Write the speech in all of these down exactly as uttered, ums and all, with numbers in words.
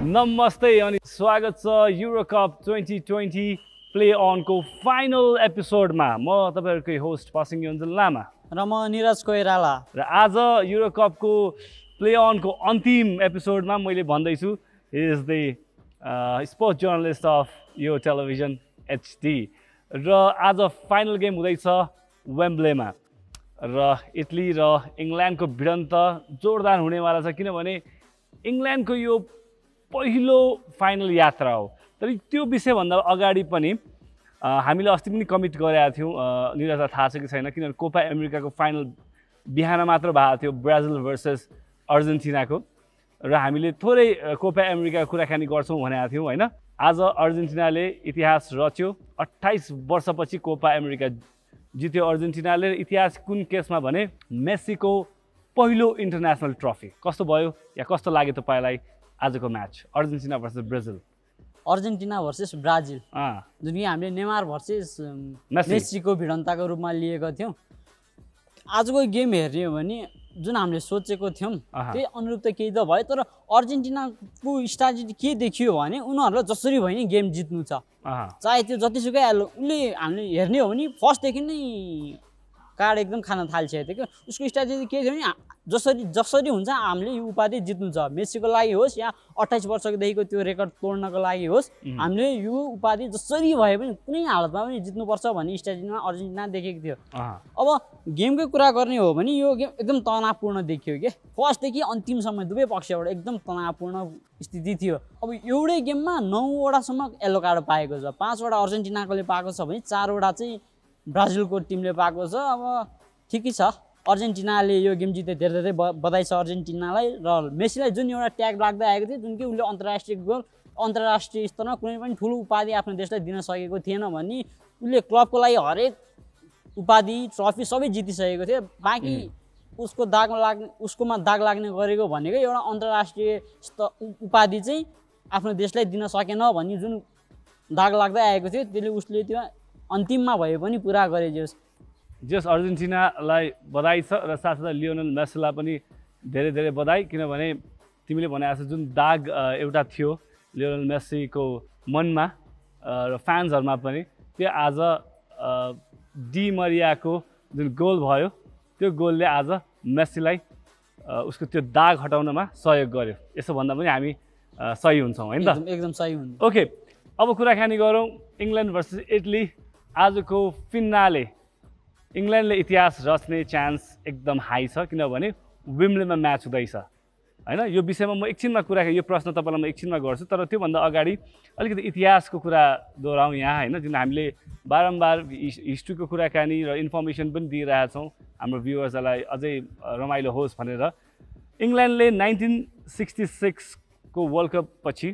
नमस्ते अनि स्वागत छ Euro cup twenty twenty play अनको फाइनल एपिसोडमा। म तपाईहरुकै होस्ट पासिङ योन्जन लामा र म निरज कोइराला। र आज युरो कपको प्ले अनको अन्तिम एपिसोडमा मैले भन्दैछु he is the sports journalist of यो टेलिभिजन एचडी। र आज फाइनल गेम हुँदैछ वेम्ब्लेमा र इटली र इङ्ल्यान्डको भिडन्त जोरदार हुनेवाला छ, किनभने इङ्ल्यान्डको यो पहिलो फाइनल यात्रा हो। तर त्यो विषयभन्दा अगाडि पनि हामीले अस्ति पनि कमिट गरेका थियौँ, निरजलाई थाहा छ कि छैन, किनभने कोपा अमेरिकाको फाइनल बिहान मात्र भएको थियो ब्राजिल भर्सेस अर्जेन्टिनाको, र हामीले थोरै कोपा अमेरिकाको कुराकानी गर्छौँ भनेका थियौँ होइन। आज अर्जेन्टिनाले इतिहास रच्यो, अट्ठाइस वर्षपछि कोपा अमेरिका जित्यो अर्जेन्टिनाले। इतिहास कुन केसमा भने मेस्सीको पहिलो इन्टरनेसनल ट्रफी। कस्तो भयो या कस्तो लाग्यो तपाईँलाई आजको match Argentina versus Brazil? Argentina versus Brazil जुन कि हामीले नेमार भर्सेस मेस्सीको भिडन्तको रूपमा लिएको थियौँ। आजको गेम हेर्ने हो भने जुन हामीले सोचेको थियौँ त्यही अनुरूप त केही त भयो, तर अर्जेन्टिनाको स्ट्राटेजी के देखियो भने उनीहरूलाई जसरी भयो नि गेम जित्नु छ, चाहे त्यो जतिसुकै उसले हामीले हेर्ने हो भने फर्स्टदेखि नै कार्ड एकदम खान थालिसकेको थियो। उसको स्ट्राटेजी के थियो भने जसरी जसरी हुन्छ हामीले यो उपाधि जित्नु छ, मेस्सीको लागि होस् या अट्ठाइस वर्षदेखिको त्यो रेकर्ड तोड्नको लागि होस्, हामीले यो उपाधि जसरी भए पनि कुनै हालतमा पनि जित्नुपर्छ भन्ने स्ट्राटेजीमा अर्जेन्टिना देखेको थियो। अब गेमकै कुरा गर्ने हो भने यो गेम एकदम तनावपूर्ण देखियो कि फर्स्टदेखि अन्तिमसम्म दुवै पक्षबाट एकदम तनावपूर्ण स्थिति थियो। अब एउटै गेममा नौवटासम्म येल्लो कार्ड पाएको छ, पाँचवटा अर्जेन्टिनाकोले पाएको छ भने चारवटा चाहिँ ब्राजिलको टिमले पाएको छ। अब ठिकै छ, अर्जेन्टिनाले यो गेम जिते धेरै धेरै बधाई छ अर्जेन्टिनालाई। र मेस्सीलाई जुन एउटा ट्याग लाग्दै आएको थियो, जुन कि उसले अन्तर्राष्ट्रिय गोल अन्तर्राष्ट्रिय स्तरमा कुनै पनि ठुलो उपाधि आफ्नो देशलाई दिन सकेको थिएन भने उसले क्लबको लागि हरेक उपाधि ट्रफी सबै जितिसकेको थियो। बाँकी उसको दाग लाग्ने उसकोमा दाग लाग्ने गरेको भनेको एउटा अन्तर्राष्ट्रिय उपाधि चाहिँ आफ्नो देशलाई दिन सकेन भन्ने जुन दाग लाग्दै आएको थियो, त्यसले उसले त्यो अन्तिममा भए पनि पुरा गरे। जस जस अर्जेन्टिनालाई बधाई छ र साथसाथै लियोनल मेस्सीलाई पनि धेरै धेरै बधाई, किनभने तिमीले भने जस्तो जुन दाग एउटा थियो लियोनल मेस्सीको मनमा र फ्यान्सहरूमा पनि, त्यो आज डी मरियाको जुन गोल भयो त्यो गोलले आज मेस्सीलाई उसको त्यो दाग हटाउनमा सहयोग गर्यो। यसो भन्दा पनि हामी सही हुन्छौँ होइन त? एकदम सही हुन्छ। ओके, अब कुराकानी गरौँ इङ्ल्यान्ड भर्सेस इटली। आजको फिनाले इङ्ल्यान्डले इतिहास रच्ने चान्स एकदम हाई छ, किनभने विम्बलेमा म्याच हुँदैछ होइन। यो विषयमा म एकछिनमा कुरा यो प्रश्न तपाईँलाई म एकछिनमा गर्छु, तर त्योभन्दा अगाडि अलिकति इतिहासको कुरा दोहोऱ्याउँ यहाँ होइन, जुन हामीले बारम्बार हिस्ट्रीको कुराकानी र इन्फर्मेसन पनि दिइरहेछौँ हाम्रो भ्युवर्सहरूलाई अझै रमाइलो होस् भनेर। इङ्ल्यान्डले नाइन्टिन सिक्सटी सिक्सको वर्ल्ड कप पछि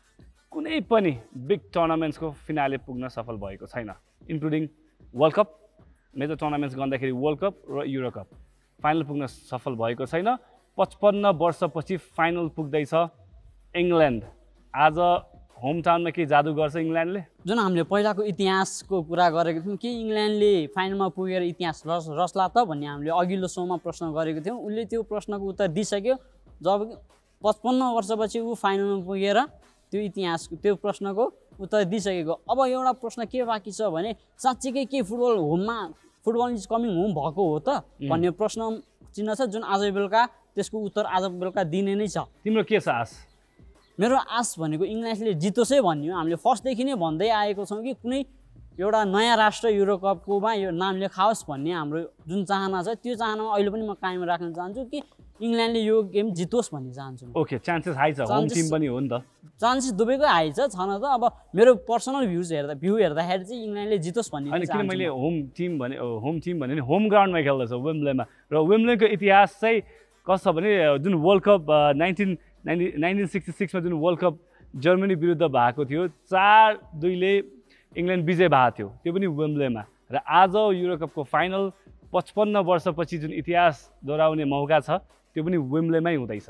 कुनै पनि बिग टुर्नामेन्ट्सको फिनाले पुग्न सफल भएको छैन, including world cup, major tournaments गर्दाखेरि वर्ल्ड कप र युरो कप। फाइनल पुग्न सफल भएको छैन। पचपन्न वर्षपछि फाइनल पुग्दैछ इङ्ल्यान्ड। आज होम टाउनमा के जादु गर्छ इङ्ल्यान्डले? जुन हामीले पहिलाको इतिहासको कुरा गरेको थियौँ कि इङ्ल्यान्डले फाइनलमा पुगेर इतिहास रस रच्ला त भन्ने हामीले अघिल्लो सोमा प्रश्न गरेको थियौँ। उसले त्यो प्रश्नको उत्तर दिइसक्यो, जब पचपन्न वर्षपछि ऊ फाइनलमा पुगेर त्यो इतिहासको त्यो प्रश्नको उत्तर दिइसकेको। अब एउटा प्रश्न के बाँकी छ भने साँच्चीकै के फुटबल होममा फुटबल इज कमिङ होम भएको हो त भन्ने प्रश्न चिन्ह छ, जुन आज बेलुका त्यसको उत्तर आज बेलुका दिने नै छ। तिम्रो के छ आश? मेरो आश भनेको इङ्ल्यान्डले जितोसै भन्ने हो। हामीले फर्स्टदेखि नै भन्दै आएको छौँ कि कुनै एउटा नयाँ राष्ट्र युरो कपकोमा यो नाम लेखाओस् भन्ने हाम्रो जुन चाहना छ, त्यो चाहनामा अहिले पनि म कायम राख्न चाहन्छु कि इङ्ल्यान्डले यो गेम जितोस् भन्ने चाहन्छु। ओके, चान्सेस हाई छ, होम टिम पनि हो नि त। चान्सेस दुवैको हाई छ छन त। अब मेरो पर्सनल भ्युज हेर्दा भ्यू हेर्दाखेरि चाहिँ इङ्ल्यान्डले जितोस् भन्ने। अनि किन मैले होम टिम भने होम टिम भने नि होम ग्राउन्डमा खेल्दछ वेम्ब्लेमा, र वेम्ब्लेको इतिहास चाहिँ कस्तो छ भने जुन world cup nineteen ninety nineteen sixty सिक्समा जुन वर्ल्ड कप जर्मनी विरुद्ध भएको थियो, चार दुईले इङ्ल्यान्ड विजय भएको थियो, त्यो पनि वेम्ब्लेमा। र आज युरो कपको फाइनल पचपन्न वर्षपछि जुन इतिहास दोहोऱ्याउने मौका छ त्यो पनि वेम्ब्लेमै हुँदैछ।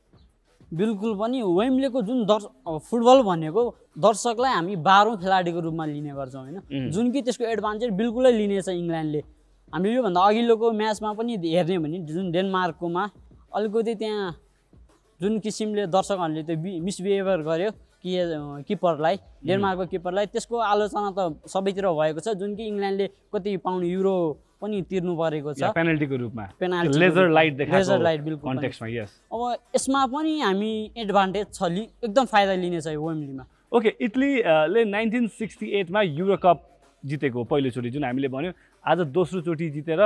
बिल्कुल पनि वेम्ब्लेको जुन दर्श फुटबल भनेको दर्शकलाई हामी बाह्रौँ खेलाडीको रूपमा लिने गर्छौँ होइन, जुन कि त्यसको एडभान्टेज बिल्कुलै लिनेछ इङ्ल्यान्डले। हामीले योभन्दा अघिल्लोको म्याचमा पनि हेर्ने भने जुन डेनमार्ककोमा अलिकति त्यहाँ जुन किसिमले दर्शकहरूले त्यो मिसबिहेभियर गर्यो कि किपरलाई डेनमार्कको किपरलाई त्यसको आलोचना त सबैतिर भएको छ जुन कि इङ्ल्यान्डले कति पाउन्ड युरो पनि तिर्नु परेको छ पेनल्टीको रूपमा पेनल्टी लेजर लाइट देखाएको लेजर लाइट बिल्कुल कन्टेक्स्टमा यस अब यसमा पनि हामी एडभान्टेज छ लि एकदम फाइदा लिनेछ यो वेम्बलीमा ओके इटलीले नाइन्टिन सिक्सटी एटमा युरो कप जितेको पहिलोचोटि जुन हामीले भन्यो आज दोस्रो चोटि जितेर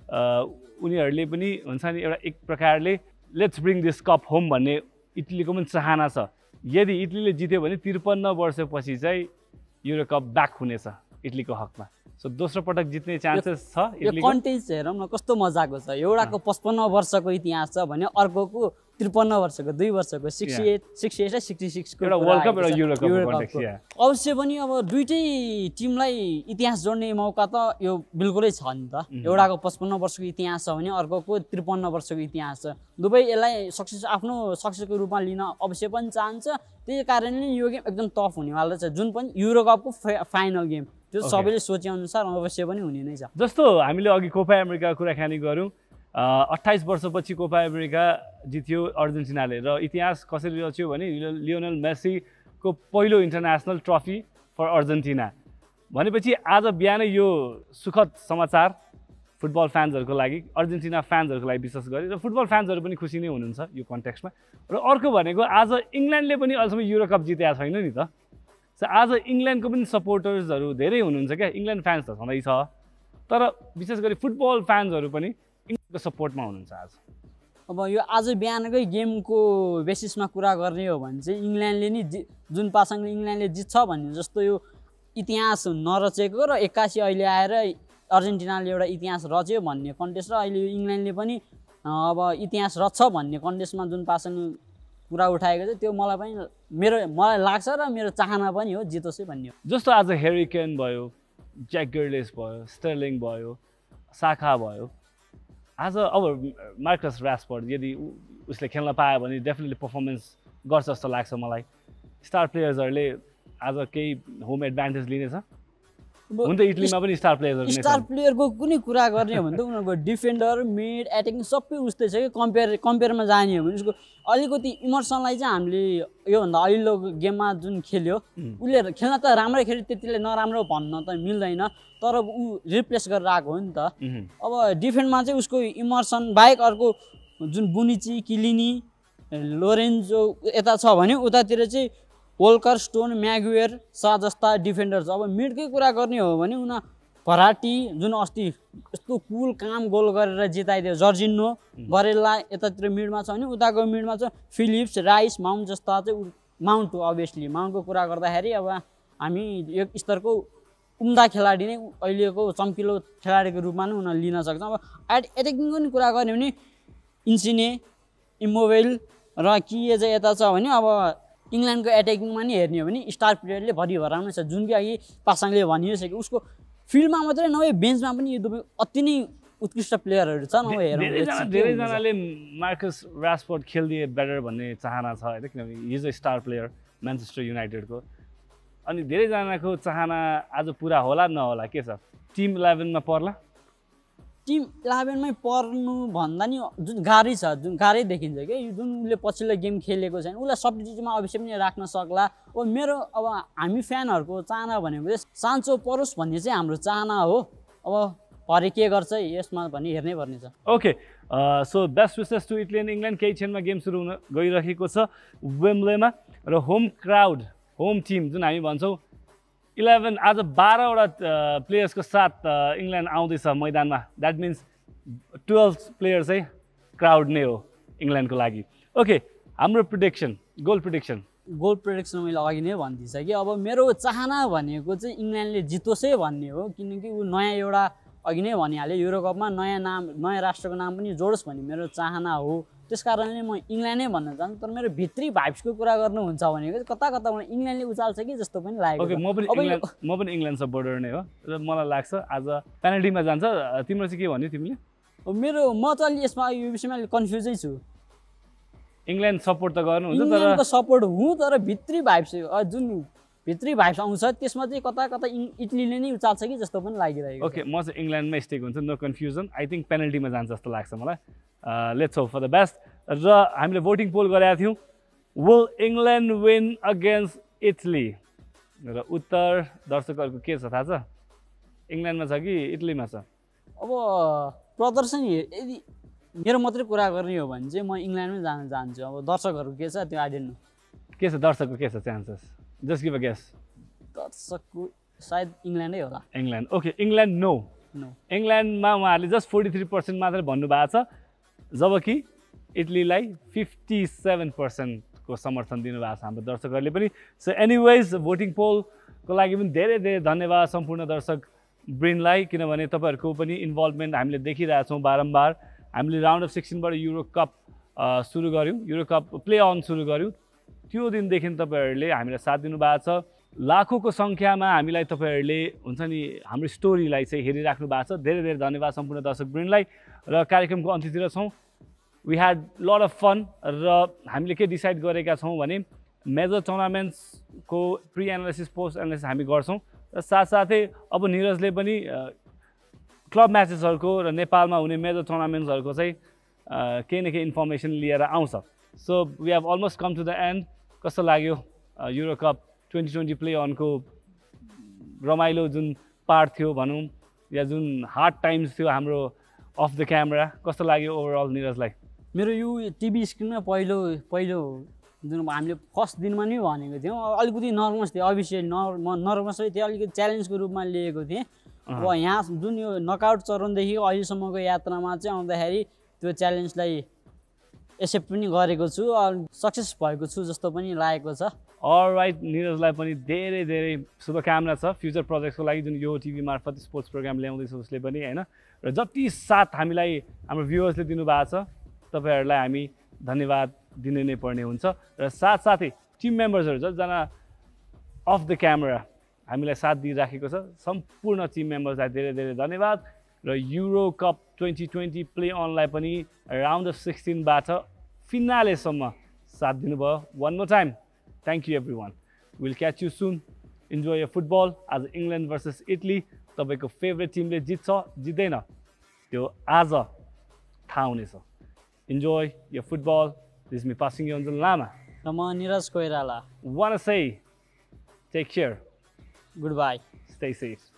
उनीहरूले पनि हुन्छ नि एउटा एक प्रकारले let's bring this cup home भन्ने इटलीको पनि चाहना छ यदि इटलीले जित्यो भने त्रिपन्न वर्षपछि चाहिँ युरो कप ब्याक हुनेछ इटलीको हकमा सो दोस्रो पटक जित्ने चान्सेस छ इटलीको कन्टेन्ट हेरौँ न कस्तो मजाको छ एउटाको पचपन्न वर्षको इतिहास छ भने अर्कोको त्रिपन्न वर्षको दुई वर्षको sixty eight sixty eight sixty सिक्सको एउटा वर्ल्ड कप एउटा युरो कप कन्टेक्स्ट अवश्य पनि अब दुईटै टिमलाई इतिहास जोड्ने मौका त यो बिल्कुलै छ नि त एउटाको पचपन्न वर्षको इतिहास छ भने अर्कोको त्रिपन्न वर्षको इतिहास छ दुवै यसलाई सक्सेस आफ्नो सक्सेसको रूपमा लिन अवश्य पनि चाहन्छ त्यही कारणले यो गेम एकदम टफ हुनेवाला छ जुन पनि युरो कपको फाइनल गेम त्यो सबैले सोचे अनुसार अवश्य पनि हुने नै छ जस्तो हामीले अघि कोपा अमेरिकाको कुराकानी गऱ्यौँ अट्ठाइस वर्षपछि कोपा अमेरिका जित्यो अर्जेन्टिनाले र इतिहास कसरी रच्यो भने लियोनल मेसीको पहिलो इन्टरनेसनल ट्रफी फर अर्जेन्टिना भनेपछि आज बिहानै यो सुखद समाचार फुटबल फ्यान्सहरूको लागि अर्जेन्टिना फ्यान्सहरूको लागि विशेष गरी र फुटबल फ्यान्सहरू पनि खुसी नै हुनुहुन्छ यो कन्टेक्स्टमा र अर्को भनेको आज इङ्ल्यान्डले पनि अहिलेसम्म युरो कप जितेको छैन नि त सो आज इङ्ल्यान्डको पनि सपोर्टर्सहरू धेरै हुनुहुन्छ क्या इङ्ल्यान्ड फ्यान्स त सधैँ छ तर विशेष गरी फुटबल फ्यान्सहरू पनि इङ्ल्यान्डको सपोर्टमा हुनुहुन्छ आज अब यो आज बिहानकै गेमको बेसिसमा कुरा गर्ने हो भने चाहिँ इङ्ल्यान्डले नि जि जुन पासाङले इङ्ल्यान्डले जित्छ भन्ने जस्तो यो इतिहास नरचेको र एक्कासी अहिले आएर अर्जेन्टिनाले एउटा इतिहास रच्यो भन्ने कन्टेस्ट र अहिले इङ्ल्यान्डले पनि अब इतिहास रच्छ भन्ने कन्टेस्टमा जुन पासाङले कुरा उठाएको छ त्यो मलाई पनि मेरो मलाई लाग्छ र मेरो चाहना पनि हो जितोस् भन्ने हो जस्तो आज हेरी केन भयो ज्याक ग्रिलिस भयो स्टर्लिङ भयो साका भयो आज अब मार्कस रासफोर्ड यदि उसले खेल्न पायो भने डेफिनेटली पर्फर्मेन्स गर्छ जस्तो लाग्छ मलाई स्टार प्लेयर्सहरूले आज केही होम एडभान्टेज लिनेछ हुन्छ इटलीमा पनि स्टार प्लेयर्सहरू स्टार प्लेयरको कुनै कुरा गर्ने हो भने त उनीहरूको डिफेन्डर मिड एटेकिङ सबै उस्तै छ कि कम्पेयर कम्पेयरमा जाने हो भने उसको अलिकति इमर्सनलाई चाहिँ हामीले योभन्दा अघिल्लो गेममा जुन खेल्यो उसले खेल्न त राम्रै खेल्यो त्यतिले नराम्रो भन्न त मिल्दैन तर ऊ रिप्लेस गरेर आएको हो नि त अब डिफेन्डमा चाहिँ उसको इमर्सन बाहेक अर्को जुन बुनिची किलिनी लोरेन्जो यता छ भने उतातिर चाहिँ वोल्कर स्टोन म्यागुएर सा जस्ता डिफेन्डर छ अब मिडकै कुरा गर्ने हो भने उना भराटी जुन अस्ति यस्तो कुल काम गोल गरेर जिताइदियो जर्जिनो बरेला यतातिर मिडमा छ भने उताको मिडमा छ फिलिप्स राइस माउन्ट जस्ता चाहिँ माउन्ट हो अभियसली माउन्टको कुरा गर्दाखेरि अब हामी यो स्तरको उम्दा खेलाडी नै अहिलेको चम्किलो खेलाडीको रूपमा नै उनीहरू लिन सक्छौँ अब एट एटेकिङको नि कुरा गर्ने भने इन्सिने इमोबेल र के चाहिँ यता छ भने अब इङ्ल्यान्डको एट्याकिङमा नि हेर्ने हो भने स्टार प्लेयरले भरि भराउनु छ जुन कि अघि पासाङले भनिसक्यो उसको फिल्डमा मात्रै नभए बेन्चमा पनि यो दुवै अति नै उत्कृष्ट प्लेयरहरू छ नभए हेरौँ धेरैजनाले मार्कस रासफोर्ड खेलिदिए बेटर भन्ने चाहना छ होइन किनभने his a star player Manchester युनाइटेडको अनि धेरैजनाको चाहना आज पुरा होला नहोला के छ टिम इलेभेनमा पर्ला टिम इलेभेनमै पर्नु भन्दा नि जुन गाह्रै छ जुन गाह्रै देखिन्छ क्या जुन उसले पछिल्लो गेम खेलेको छैन उसलाई सब्स्टिट्युटमा अवश्य पनि राख्न सक्ला अब मेरो अब हामी फ्यानहरूको चाहना भनेको चाहिँ सान्चो परोस् भन्ने चाहिँ हाम्रो चाहना हो अब भरे के गर्छ यसमा भन्ने हेर्नै पर्ने छ okay so best wishes to Italy and England केही क्षणमा गेम सुरु हुन गइरहेको छ वेम्बलेमा र होम क्राउड होम टिम जुन हामी भन्छौँ इलेभेन आज बाह्रवटा प्लेयर्सको साथ इङ्ल्यान्ड आउँदैछ मैदानमा द्याट मिन्स टुवेल्भ प्लेयर चाहिँ क्राउड नै हो इङ्ल्यान्डको लागि ओके हाम्रो prediction goal prediction goal prediction मैले अघि नै भनिदिइसकेँ अब मेरो चाहना भनेको चाहिँ इङ्ल्यान्डले जितोसै भन्ने हो किनकि ऊ नयाँ एउटा अघि नै भनिहालेँ युरो कपमा नयाँ नाम नयाँ राष्ट्रको नाम पनि जोडोस् भन्ने मेरो चाहना हो त्यस कारणले म इङ्ल्यान्डै भन्न चाहन्छु तर मेरो भित्री भाइब्सको कुरा गर्नुहुन्छ भनेको कता कता मलाई इङ्ल्यान्डले उचाल्छ कि जस्तो पनि लागेको ओके म पनि इङ्ल्यान्ड म पनि इङ्ल्यान्ड सपोर्टर नै हो र मलाई लाग्छ आज पेनल्टीमा जान्छ तिम्रो चाहिँ के भन्यो तिमीले मेरो म चाहिँ अलि यसमा यो विषयमा अलिक कन्फ्युजै छु इङ्ल्यान्ड सपोर्ट त गर्नुहुन्छ तर इङ्ल्यान्डको सपोर्ट हुँ तर भित्री भाइब्स जुन भित्री भाइब्स आउँछ त्यसमा चाहिँ कता कता इटलीले नै उचाल्छ कि जस्तो पनि लागिरहेको ओके म चाहिँ इङ्ल्यान्डमै स्टेक हुन्छ नो कन्फ्युजन आई थिङ्क पेनल्टीमा जान्छ जस्तो लाग्छ मलाई let's hope for the best र हामीले भोटिङ पोल गरेका थियौँ will England win against Italy र उत्तर दर्शकहरूको के छ थाहा छ इङ्ल्यान्डमा छ कि इटलीमा छ अब प्रदर्शन यदि मेरो मात्रै कुरा गर्ने हो भने चाहिँ म इङ्ल्यान्डमै जान चाहन्छु अब दर्शकहरू के छ त्यो आई डोन्ट नो के छ दर्शकको के छ chances just give a guess दर्शकको सायद इङ्ल्यान्डै होला England okay England no no इङ्ल्यान्डमा उहाँहरूले जस्ट फोर्टी थ्री पर्सेन्ट मात्रै भन्नुभएको छ जबकि इटलीलाई फिफ्टी सेभेन पर्सेन्टको समर्थन दिनुभएको छ हाम्रो दर्शकहरूले पनि सो एनिवेज भोटिङ पोलको लागि पनि धेरै धेरै धन्यवाद सम्पूर्ण दर्शक ब्रिनलाई किनभने तपाईँहरूको पनि इन्भल्भमेन्ट हामीले देखिरहेछौँ बारम्बार हामीले राउन्ड अफ सिक्सटिनबाट युरो कप सुरु गऱ्यौँ युरो कप प्ले अन सुरु गऱ्यौँ त्यो दिनदेखि तपाईँहरूले हामीलाई साथ दिनुभएको छ लाखौँको सङ्ख्यामा हामीलाई तपाईँहरूले हुन्छ नि हाम्रो स्टोरीलाई चाहिँ हेरिराख्नु भएको छ धेरै धेरै धन्यवाद सम्पूर्ण दर्शक वृन्दलाई र कार्यक्रमको अन्त्यतिर छौँ we had lot of fun र हामीले के डिसाइड गरेका छौँ भने मेजर टुर्नामेन्ट्सको प्रि एनालाइसिस पोस्ट एनालाइसिस हामी गर्छौँ र साथसाथै अब निरजले पनि क्लब म्याचेसहरूको र नेपालमा हुने मेजर टुर्नामेन्ट्सहरूको चाहिँ केही न केही इन्फर्मेसन लिएर आउँछ so we have almost come to the end कस्तो लाग्यो euro cup twenty twenty play अनको रमाइलो जुन पार्ट थियो भनौँ या जुन हार्ड टाइम्स थियो हाम्रो अफ द क्यामेरा कस्तो लाग्यो ओभरअल निरजलाई मेरो यो टिभी स्क्रिनमा पहिलो पहिलो जुन हामीले फर्स्ट दिनमा नै भनेको थियौँ अलिकति नर्भस थियो अभियसली न म नर्भसै थिएँ अलिकति च्यालेन्जको रूपमा लिएको थिएँ अब यहाँ जुन यो नकआउट चरणदेखि अहिलेसम्मको यात्रामा चाहिँ आउँदाखेरि त्यो च्यालेन्जलाई एक्सेप्ट पनि गरेको छु सक्सेस भएको छु जस्तो पनि लागेको छ अलराइट निरजलाई पनि धेरै धेरै शुभकामना छ फ्युचर प्रोजेक्ट्सको लागि जुन यो टिभी मार्फत स्पोर्ट्स प्रोग्राम ल्याउँदैछ उसले पनि होइन र जति साथ हामीलाई हाम्रो भ्युवर्सले दिनुभएको छ तपाईँहरूलाई हामी धन्यवाद दिनै नै पर्ने हुन्छ र साथसाथै टिम मेम्बर्सहरू जतिजना अफ द क्यामेरा हामीलाई साथ दिइराखेको छ सम्पूर्ण टिम मेम्बर्सलाई धेरै धेरै धन्यवाद र euro cup twenty twenty play अनलाई पनि राउन्ड अफ सिक्सटिनबाट फिनालेसम्म साथ दिनुभयो one more time thank you every one will catch you soon enjoy your football आज इङ्ल्यान्ड भर्सेस इटली तपाईँको फेभरेट टिमले जित्छ जित्दैन त्यो आज थाहा हुनेछ enjoy your football this me Pasang Yonjul Lama र म Niraj Koirala one say take care good bye stay safe